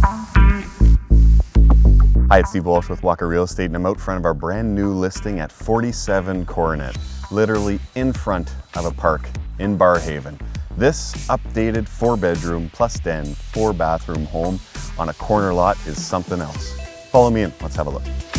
Hi, it's Steve Walsh with Walker Real Estate, and I'm out front of our brand new listing at 47 Coronet, literally in front of a park in Barrhaven. This updated 4-bedroom plus den, 4-bathroom home on a corner lot is something else. Follow me in, let's have a look.